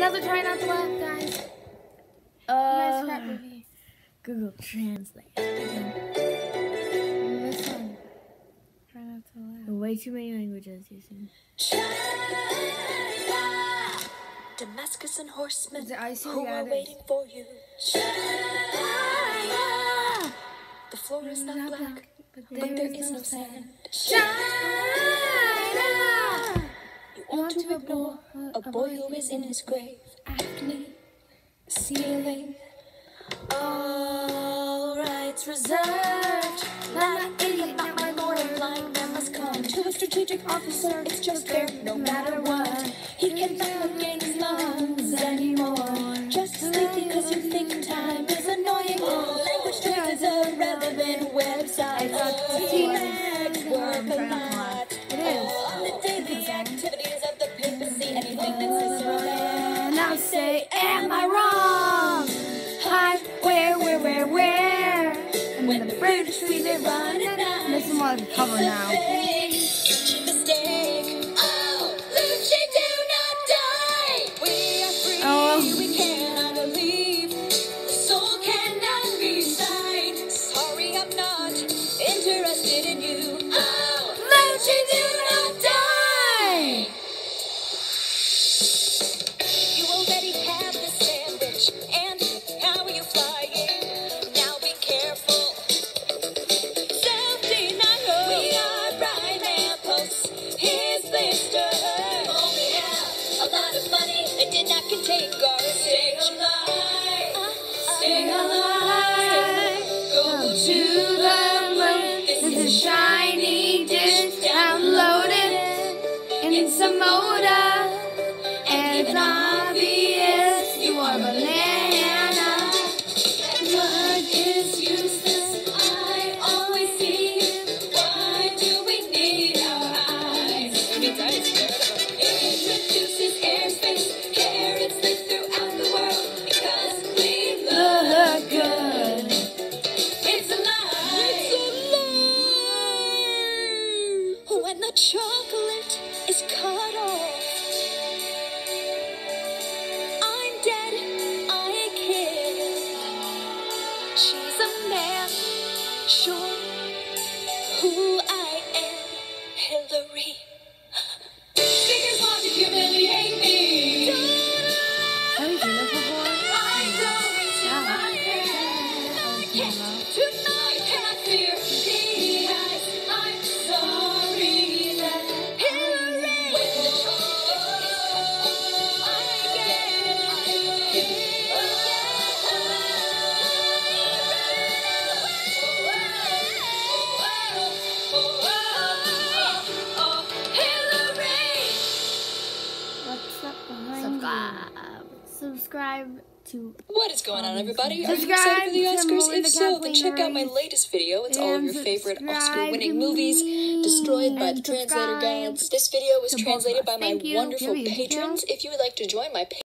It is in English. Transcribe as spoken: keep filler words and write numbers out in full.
Another try not to laugh, guys. Uh, You guys got me. Google Translate. This one. Try not to laugh. Way too many languages using. Damascus and horsemen Is it icy? who Yeah, are it waiting is. for you. The floor is not black, but but there is no sand. China. You want to ignore a boy who is in his grave. Acne, ceiling, all rights reserved. Not my idiot, not my lord, and blind man must come to a strategic officer. It's just fair, no matter what. He can not gain his lungs anymore. Just sleep because you think time is annoying. Language Truth is a relevant website. T-Mags work a lot. It is. On the daily activities of the papacy, anything that's Cicero. And I say, am I wrong? Hi, where, where, where, where? And when the British we they run it down. This is more like a cover now. Mistake. Oh, Lucy, do not die. We are free. Oh. We cannot leave. The soul cannot be signed. Sorry, I'm not interested in you. Oh, Lucy, do not die. You already have the sandwich, and how are you flying? Now be careful. Self-denial. We are right hand posts. His blister. Oh, we have a lot of money. It did not contain garbage. Stay alive. Stay alive. Go to the moon. This is a shiny dish downloaded in some motor. And it's obvious you are a banana. Blood is useless. I always see. Why do we need our eyes? Who needs eyes? It reduces airspace. Carrots live throughout the world because we look good. It's a lie. It's a lie. When the chocolate is cut off, I'm dead. I killed. She's a man. Sure, who I am, Hillary. Figures want to humiliate me. Have you seen this before? I don't reach in my hand. I can't. Tonight cannot fear the eyes. I'm sorry that Hillary. When the chocolate I get, What's up behind Subscribe. Subscribe to. What is going on, everybody? Are you Subscribe excited for the to Oscars? Melinda If so, then Kathleen check out my Reese. latest video. It's all of And your favorite subscribe Oscar-winning to movies me. destroyed by And the translator subscribe gods. This video was to both of translated us. by my Thank you. wonderful Give me a patrons. If you would like to join my